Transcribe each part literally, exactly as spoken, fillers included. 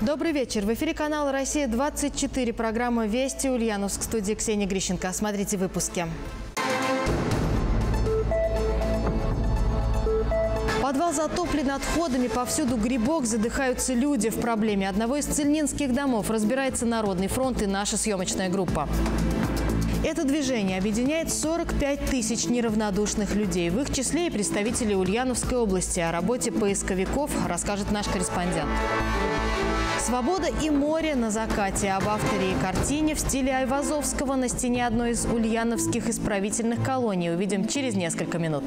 Добрый вечер. В эфире канала «Россия двадцать четыре». Программа «Вести», Ульяновск, в студии Ксения Грищенко. Смотрите выпуски. Подвал затоплен отходами, повсюду грибок, задыхаются люди. В проблеме одного из цельнинских домов разбирается Народный фронт и наша съемочная группа. Это движение объединяет сорок пять тысяч неравнодушных людей. В их числе и представители Ульяновской области. О работе поисковиков расскажет наш корреспондент. «Свобода и море на закате». Об авторе и картине в стиле Айвазовского на стене одной из ульяновских исправительных колоний увидим через несколько минут.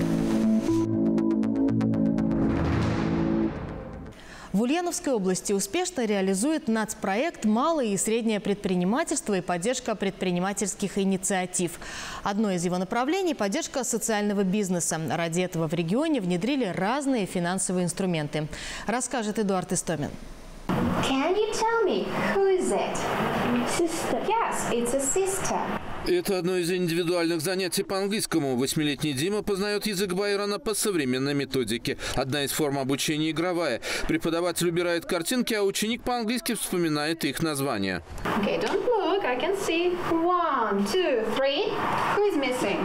В Ульяновской области успешно реализует нацпроект «Малое и среднее предпринимательство» и поддержка предпринимательских инициатив. Одно из его направлений – поддержка социального бизнеса. Ради этого в регионе внедрили разные финансовые инструменты. Расскажет Эдуард Истомин. Can you tell me who is it? Sister. Yes, it's a sister. Это одно из индивидуальных занятий по английскому. Восьмилетний Дима познает язык Байрона по современной методике. Одна из форм обучения игровая. Преподаватель убирает картинки, а ученик по-английски вспоминает их названия. Okay, don't look. I can see. One, two, three. Who is missing?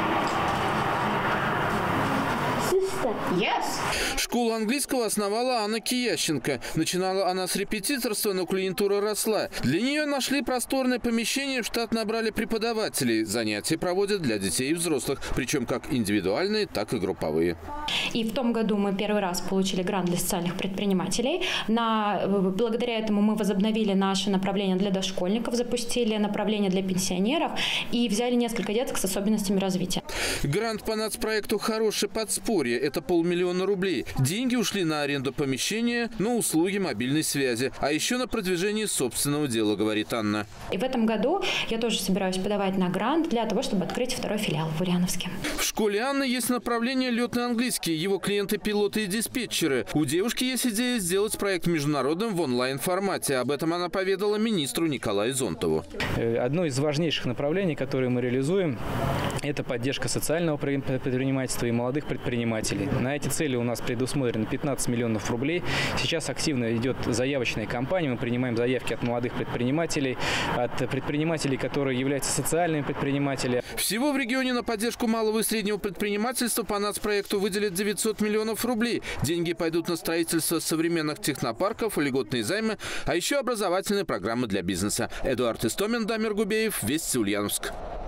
Yes. Школу английского основала Анна Киященко. Начинала она с репетиторства, но клиентура росла. Для нее нашли просторное помещение, в штат набрали преподавателей. Занятия проводят для детей и взрослых, причем как индивидуальные, так и групповые. И в том году мы первый раз получили грант для социальных предпринимателей. На, благодаря этому мы возобновили наше направление для дошкольников, запустили направление для пенсионеров и взяли несколько деток с особенностями развития. Грант по нацпроекту «Хорошее подспорье» – это полмиллиона рублей. Деньги ушли на аренду помещения, на услуги мобильной связи, а еще на продвижение собственного дела, говорит Анна. И в этом году я тоже собираюсь подавать на грант для того, чтобы открыть второй филиал в Ульяновске. В школе Анны есть направление «Летный английский». Его клиенты – пилоты и диспетчеры. У девушки есть идея сделать проект международным в онлайн-формате. Об этом она поведала министру Николаю Зонтову. Одно из важнейших направлений, которые мы реализуем, это поддержка социального предпринимательства и молодых предпринимателей. На эти цели у нас предусмотрено пятнадцать миллионов рублей. Сейчас активно идет заявочная кампания. Мы принимаем заявки от молодых предпринимателей, от предпринимателей, которые являются социальными предпринимателями. Всего в регионе на поддержку малого и среднего предпринимательства по нацпроекту выделят девятьсот миллионов рублей. Деньги пойдут на строительство современных технопарков, льготные займы, а еще образовательные программы для бизнеса. Эдуард Истомин, Дамир Губеев, Вести, Ульяновск.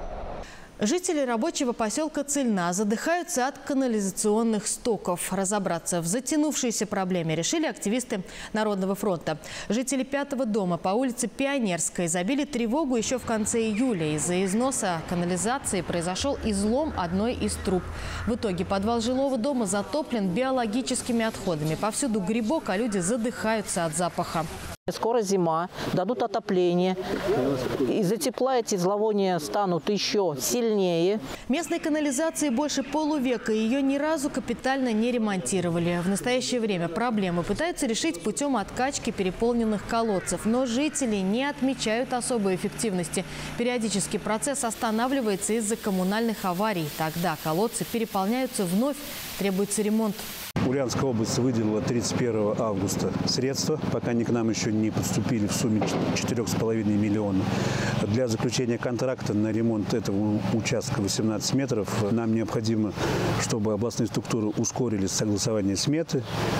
Жители рабочего поселка Цельна задыхаются от канализационных стоков. Разобраться в затянувшейся проблеме решили активисты Народного фронта. Жители пятого дома по улице Пионерской забили тревогу еще в конце июля. Из-за износа канализации произошел излом одной из труб. В итоге подвал жилого дома затоплен биологическими отходами. Повсюду грибок, а люди задыхаются от запаха. Скоро зима, дадут отопление. Из-за тепла эти зловония станут еще сильнее. Местной канализации больше полувека. Ее ни разу капитально не ремонтировали. В настоящее время проблему пытаются решить путем откачки переполненных колодцев. Но жители не отмечают особой эффективности. Периодически процесс останавливается из-за коммунальных аварий. Тогда колодцы переполняются вновь. Требуется ремонт. Ульяновская область выделила тридцать первого августа средства, пока они к нам еще не поступили, в сумме четыре с половиной миллиона. Для заключения контракта на ремонт этого участка восемнадцать метров нам необходимо, чтобы областные структуры ускорили согласование сметы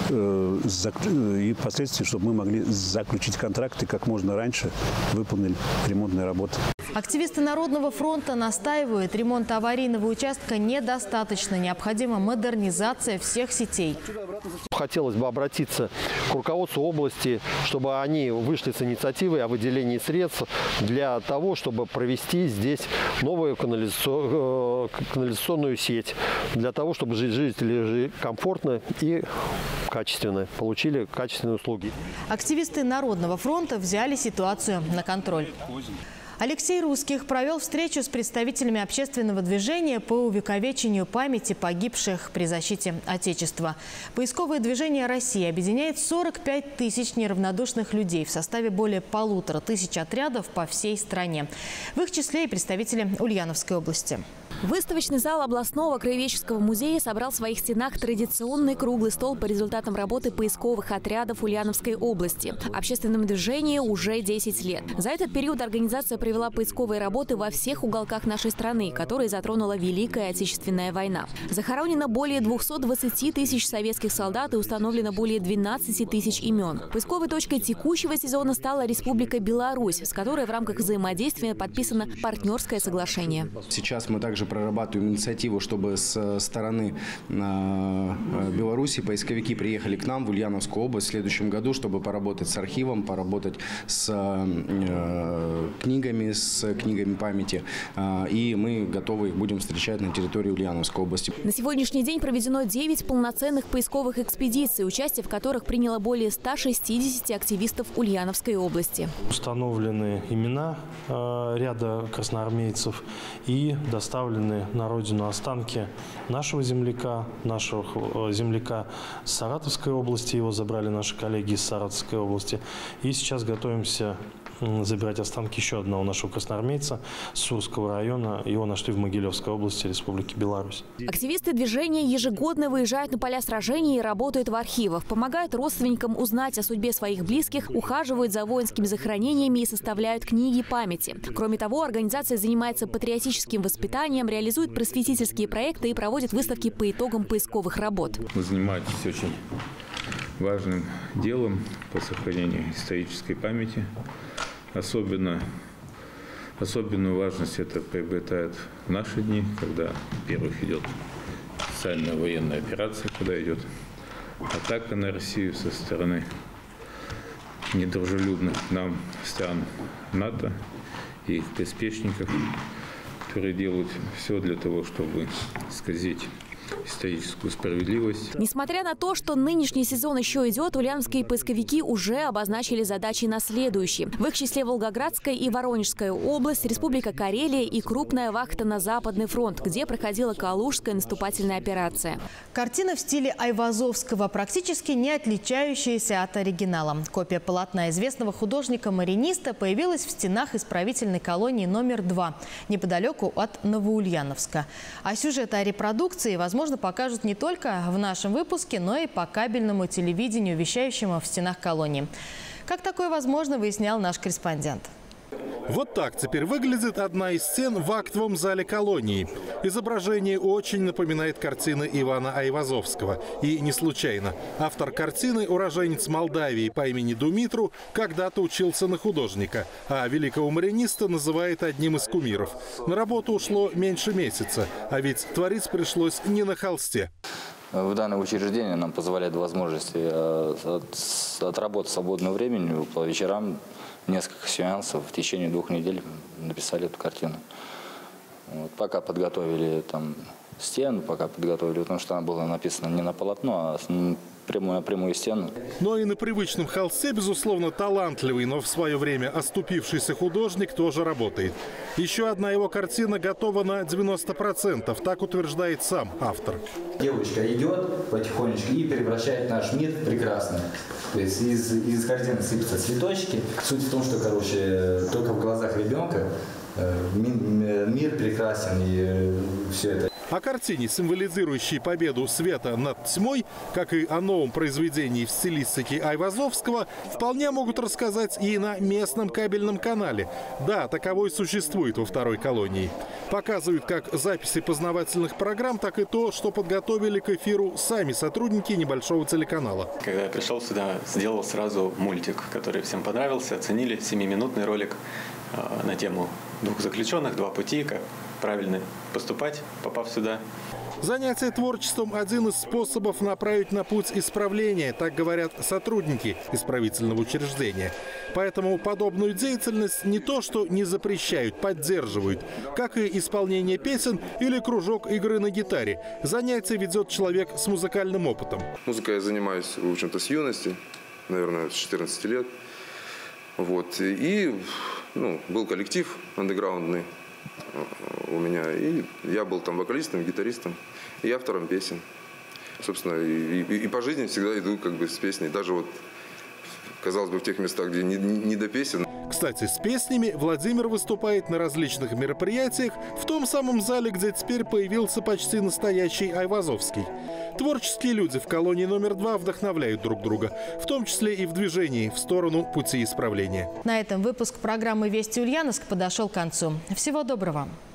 э, и впоследствии, чтобы мы могли заключить контракты как можно раньше, выполнили ремонтные работы. Активисты Народного фронта настаивают, ремонта аварийного участка недостаточно. Необходима модернизация всех сетей. Хотелось бы обратиться к руководству области, чтобы они вышли с инициативой о выделении средств для того, чтобы провести здесь новую канализационную сеть, для того, чтобы жители жили комфортно и качественно, получили качественные услуги. Активисты Народного фронта взяли ситуацию на контроль. Алексей Русских провел встречу с представителями общественного движения по увековечению памяти погибших при защите Отечества. Поисковое движение России объединяет сорок пять тысяч неравнодушных людей в составе более полутора тысяч отрядов по всей стране. В их числе и представители Ульяновской области. Выставочный зал областного краеведческого музея собрал в своих стенах традиционный круглый стол по результатам работы поисковых отрядов Ульяновской области. Общественному движению уже десять лет. За этот период организация провела поисковые работы во всех уголках нашей страны, которые затронула Великая Отечественная война. Захоронено более двухсот двадцати тысяч советских солдат и установлено более двенадцати тысяч имен. Поисковой точкой текущего сезона стала Республика Беларусь, с которой в рамках взаимодействия подписано партнерское соглашение. Сейчас мы также прорабатываем инициативу, чтобы с стороны Беларуси поисковики приехали к нам в Ульяновскую область в следующем году, чтобы поработать с архивом, поработать с книгами, с книгами памяти. И мы готовы их будем встречать на территории Ульяновской области. На сегодняшний день проведено девять полноценных поисковых экспедиций, участие в которых приняло более ста шестидесяти активистов Ульяновской области. Установлены имена ряда красноармейцев и доставлены на родину останки нашего земляка, нашего земляка с Саратовской области. Его забрали наши коллеги из Саратовской области. И сейчас готовимся забирать останки еще одного нашего красноармейца с Сурского района. Его нашли в Могилевской области Республики Беларусь. Активисты движения ежегодно выезжают на поля сражений и работают в архивах. Помогают родственникам узнать о судьбе своих близких, ухаживают за воинскими захоронениями и составляют книги памяти. Кроме того, организация занимается патриотическим воспитанием, реализует просветительские проекты и проводит выставки по итогам поисковых работ. Вы занимаетесь очень важным делом по сохранению исторической памяти. Особенно, особенную важность это приобретает в наши дни, когда, во-первых, идет специальная военная операция, когда идет атака на Россию со стороны недружелюбных к нам стран НАТО и их приспешников, которые делают все для того, чтобы исказить историческую справедливость. Несмотря на то, что нынешний сезон еще идет, ульяновские поисковики уже обозначили задачи на следующий. В их числе Волгоградская и Воронежская область, Республика Карелия и крупная вахта на Западный фронт, где проходила Калужская наступательная операция. Картина в стиле Айвазовского, практически не отличающаяся от оригинала. Копия полотна известного художника-мариниста появилась в стенах исправительной колонии номер два, неподалеку от Новоульяновска. А сюжет о репродукции, возможно, Возможно, покажут не только в нашем выпуске, но и по кабельному телевидению, вещающему в стенах колонии. Как такое возможно, выяснял наш корреспондент. Вот так теперь выглядит одна из сцен в актовом зале колонии. Изображение очень напоминает картины Ивана Айвазовского. И не случайно. Автор картины, уроженец Молдавии по имени Думитру, когда-то учился на художника, а великого мариниста называет одним из кумиров. На работу ушло меньше месяца, а ведь творить пришлось не на холсте. В данное учреждение нам позволяет возможность отработать свободное время по вечерам. Несколько сеансов в течение двух недель написали эту картину. Вот, пока подготовили там стену, пока подготовили, потому что она была написана не на полотно, а прямую, на прямую стену. Но и на привычном холсте, безусловно, талантливый, но в свое время оступившийся художник тоже работает. Еще одна его картина готова на девяносто процентов, так утверждает сам автор. Девочка идет потихонечку и превращает наш мир в прекрасный. То есть из, из картины сыпятся цветочки. Суть в том, что, короче, только в глазах ребенка мир прекрасен и все это. О картине, символизирующей победу света над тьмой, как и о новом произведении в стилистике Айвазовского, вполне могут рассказать и на местном кабельном канале. Да, таковой существует во второй колонии. Показывают как записи познавательных программ, так и то, что подготовили к эфиру сами сотрудники небольшого телеканала. Когда я пришел сюда, сделал сразу мультик, который всем понравился, оценили, семиминутный ролик э, на тему двух заключенных, два пути, как правильно поступать, попав сюда. Занятие творчеством – один из способов направить на путь исправления, так говорят сотрудники исправительного учреждения. Поэтому подобную деятельность не то что не запрещают, поддерживают, как и исполнение песен или кружок игры на гитаре. Занятие ведет человек с музыкальным опытом. Музыкой я занимаюсь, в общем-то, с юности, наверное, с четырнадцати лет. Вот. И ну, был коллектив андеграундный у меня, и я был там вокалистом, гитаристом и автором песен. Собственно, и, и, и по жизни всегда иду как бы с песней. Даже вот казалось бы, в тех местах, где не, не до песен. Кстати, с песнями Владимир выступает на различных мероприятиях в том самом зале, где теперь появился почти настоящий Айвазовский. Творческие люди в колонии номер два вдохновляют друг друга, в том числе и в движении в сторону пути исправления. На этом выпуск программы «Вести Ульяновск» подошел к концу. Всего доброго!